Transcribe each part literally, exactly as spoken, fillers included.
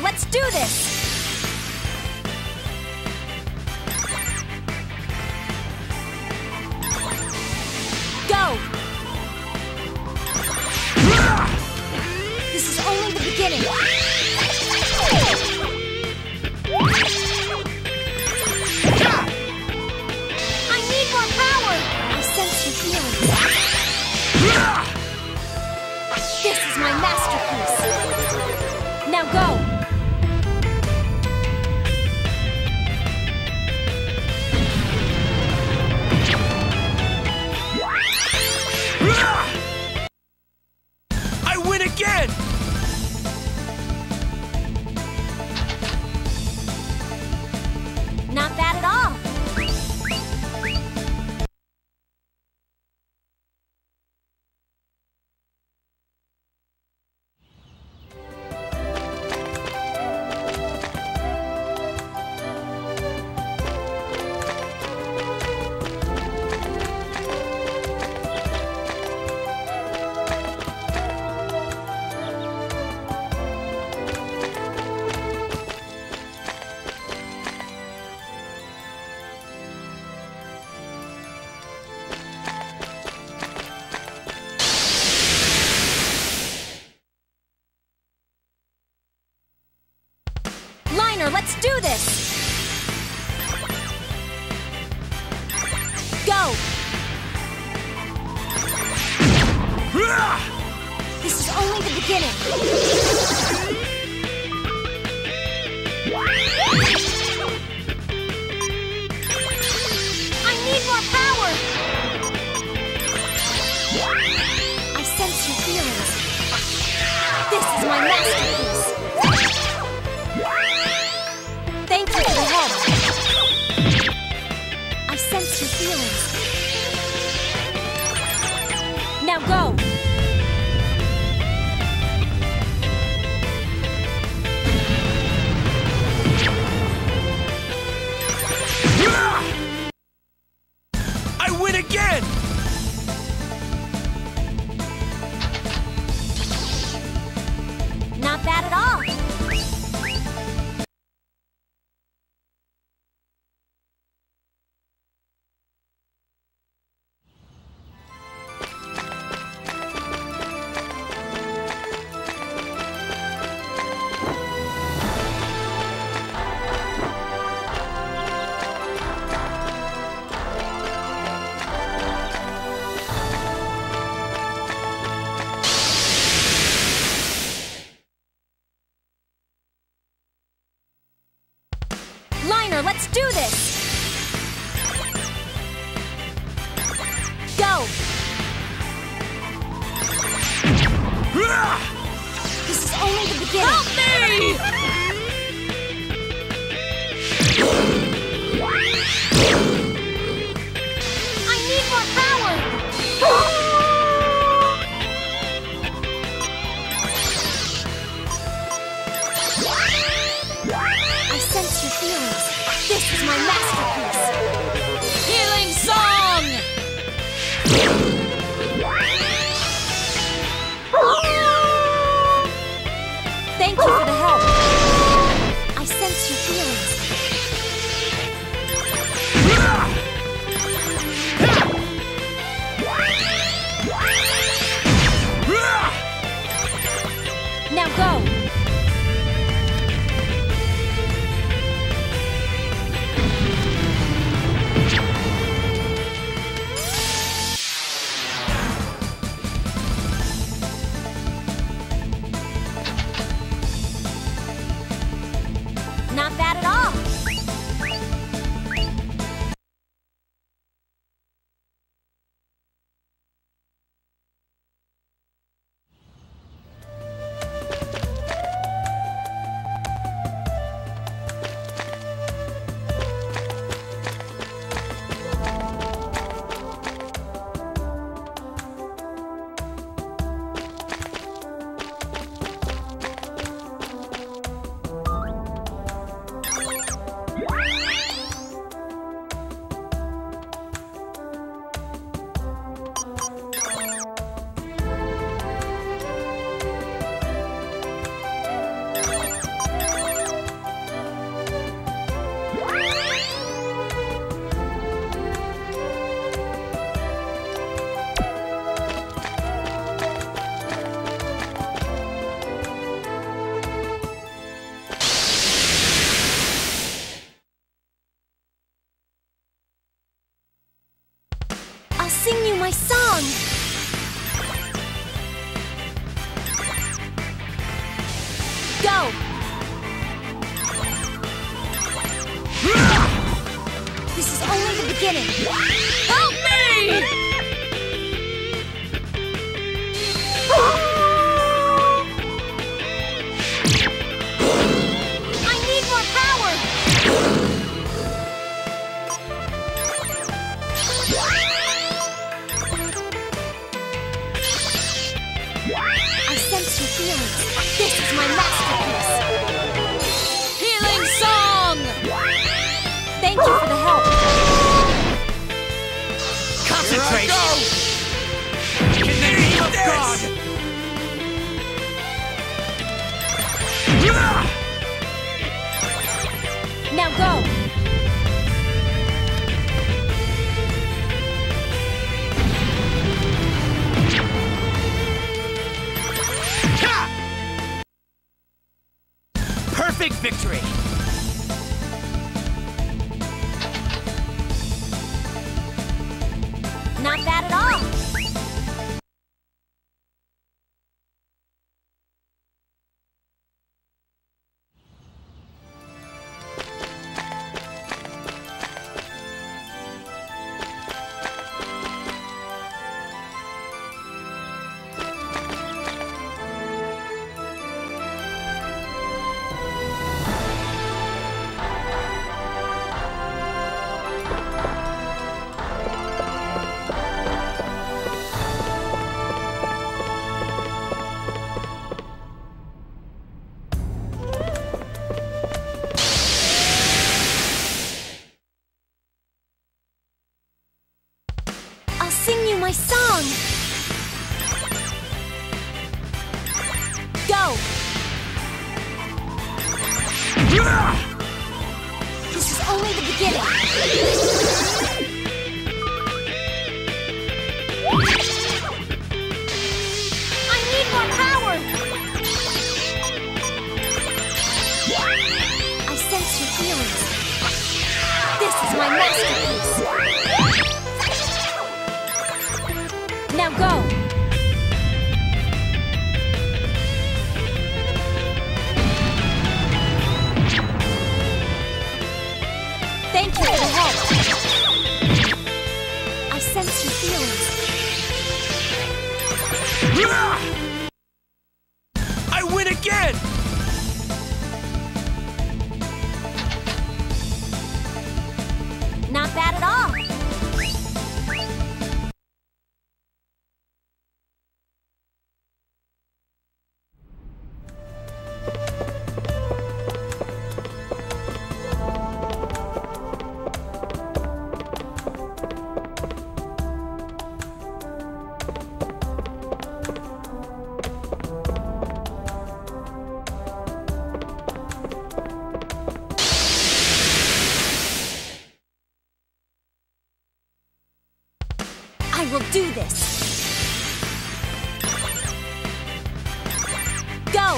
let's do this! Go! This is only the beginning! I need more power! I sense your feelings. This is my masterpiece! Now go! I win again! Not bad at all! Liner, let's do this! Go! This is only the beginning! I need more power! I sense your feelings. This is my masterpiece! Thank you for the help. I sense your feelings. Now go. I win again! Not bad at all. Liner, let's do this! Go! This is only the beginning! Help me! I need more power! I sense your feelings. This is my masterpiece. Healing song! Thank you for the help. I sense your feelings. Now go! sing you my song. Go! This is only the beginning. Help me! I need more power! I sense your feelings. This is my masterpiece. Healing song! Thank you for the help. Concentrate! In the name of God! Now go! Perfect victory! Not bad at all! Sing you my song! Go! This is only the beginning! I need more power! I sense your feelings. This is my masterpiece! Now go! Thank you for the help! I sense your feelings. I win again! Not bad at all! I will do this! Go!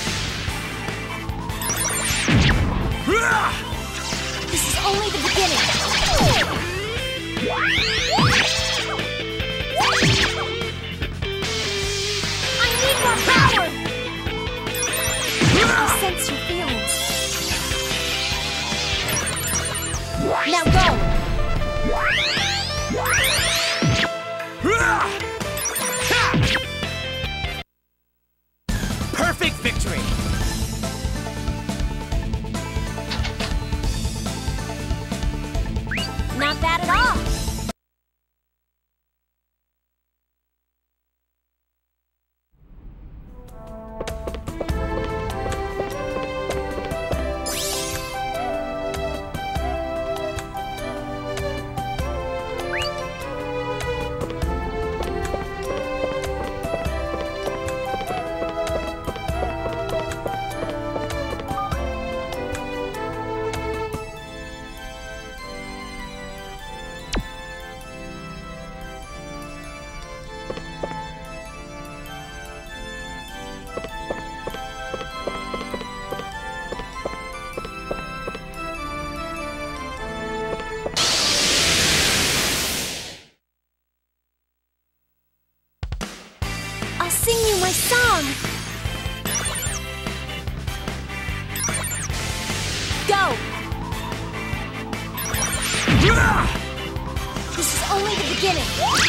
This is only the beginning! I need more power! I sense your feelings. Now go! Perfect victory! Not bad at all! sing you my song. Go! This is only the beginning.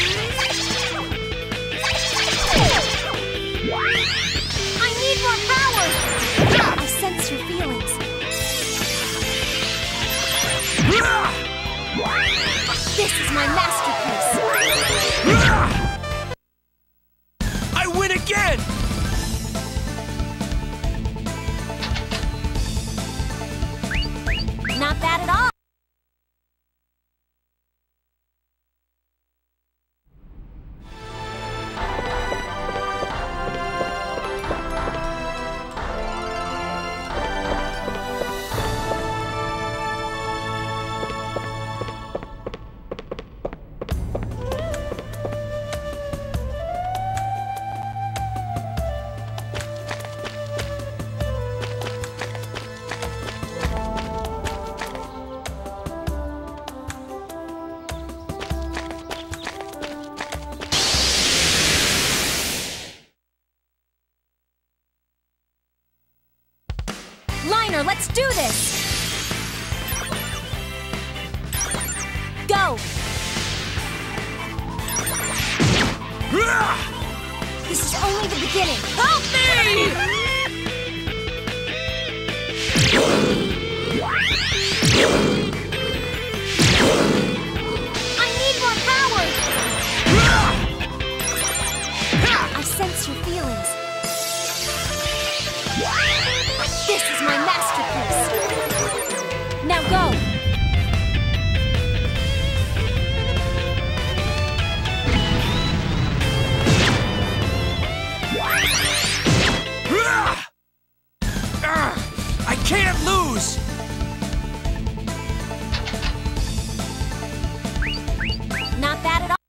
I need more power! I sense your feelings. This is my masterpiece. I win again! Not bad at all. Liner, let's do this! Go! This is only the beginning. Help me! I need more power! I sense your feelings. This is my masterpiece. Now go. I can't lose! Not bad at all.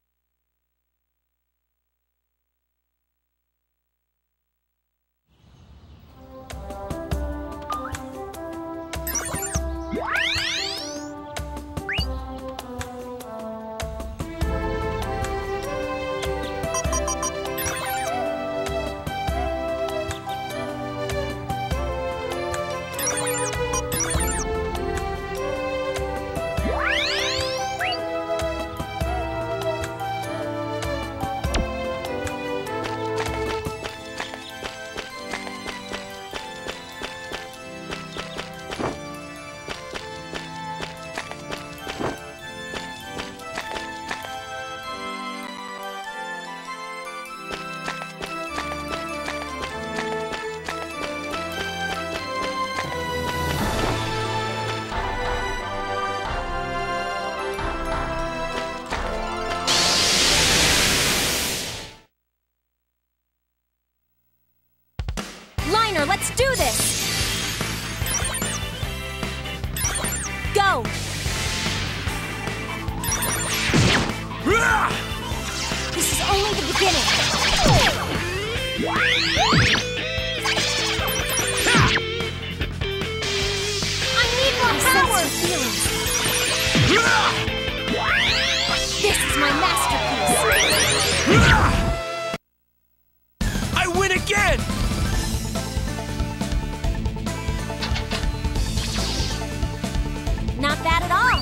Liner, let's do this! Go! This is only the beginning. I need more power! This is my masterpiece. I win again! Not bad at all.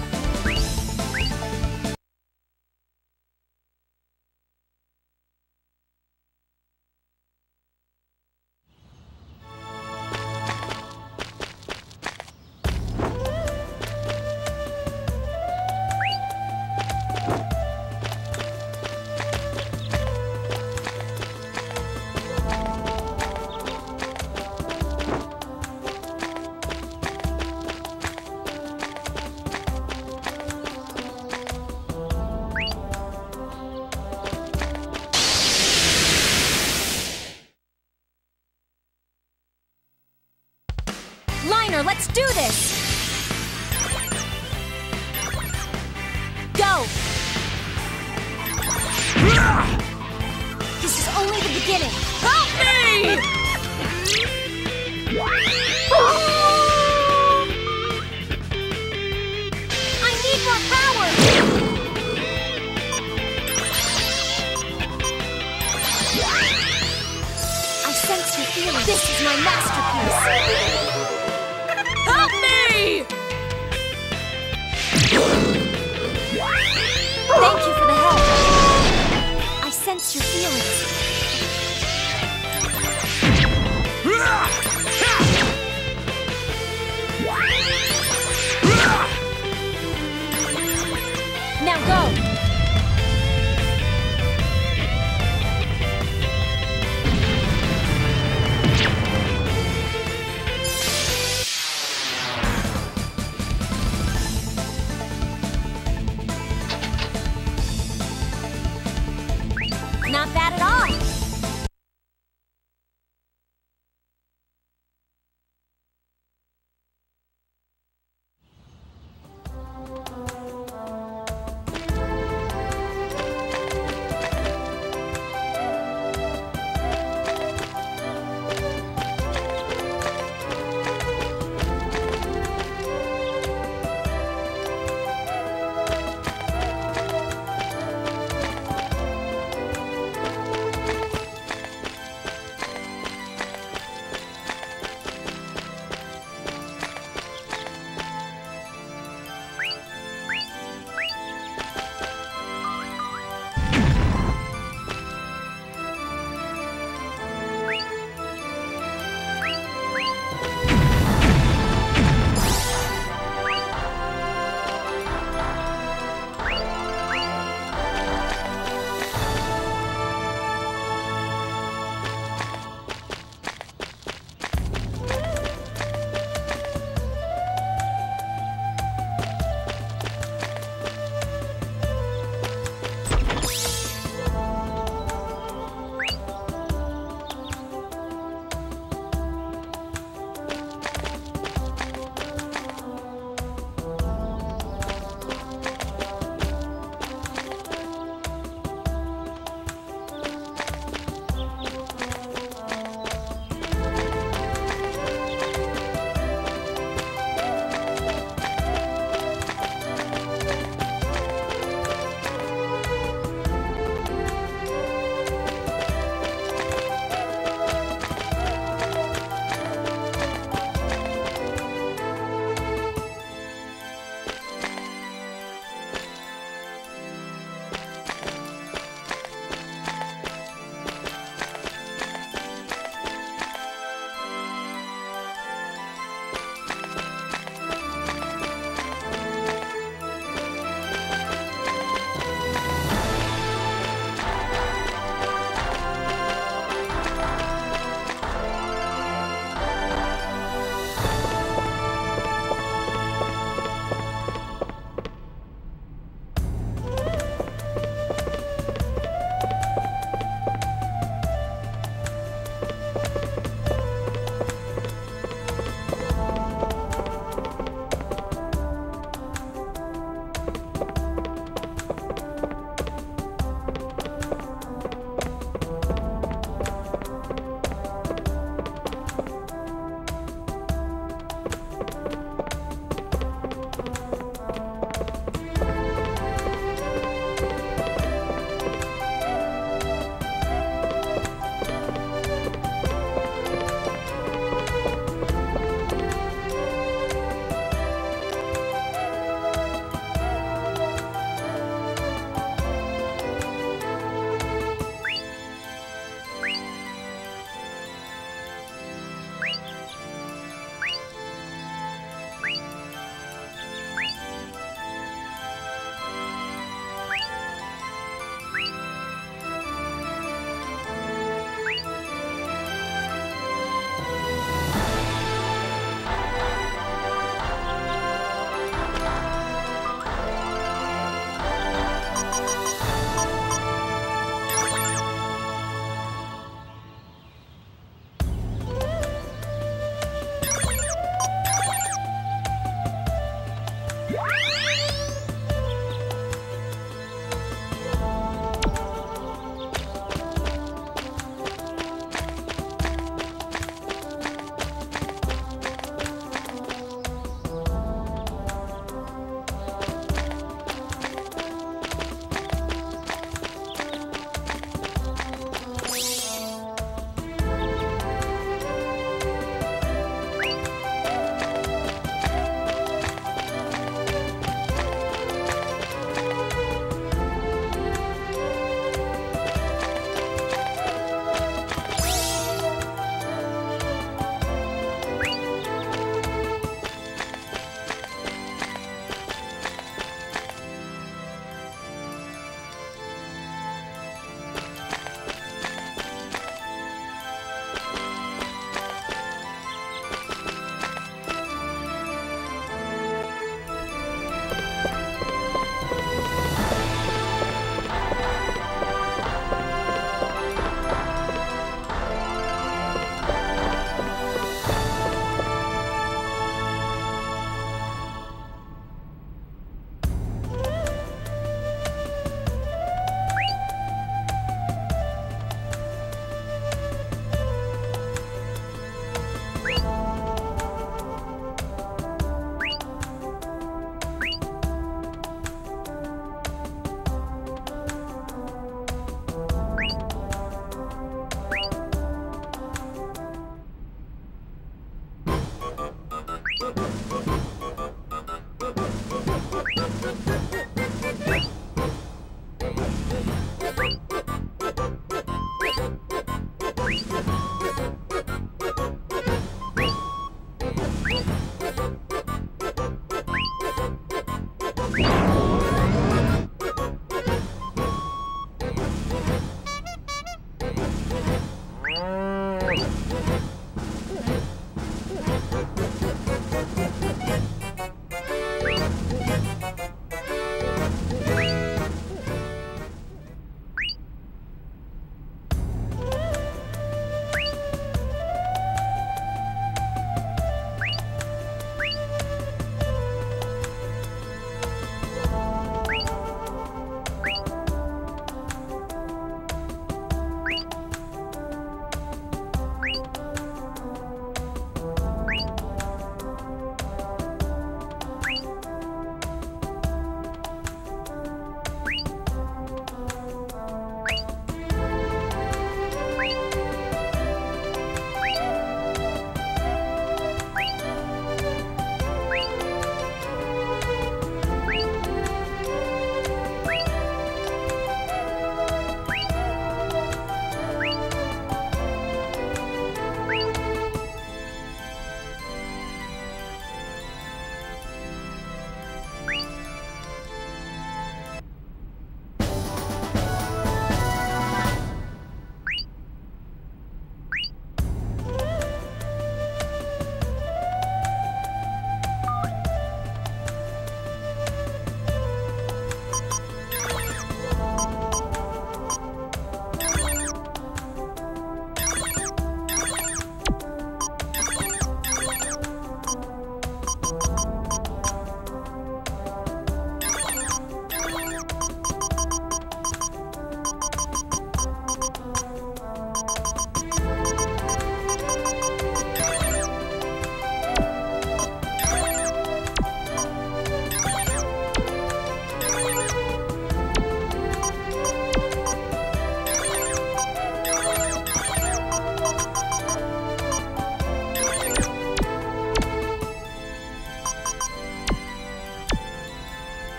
Liner, let's do this! Go! This is only the beginning. Help me! I need more power! sense your feelings. This is my masterpiece. Help me! Thank you for the help. I sense your feelings. Now go! Not bad at all!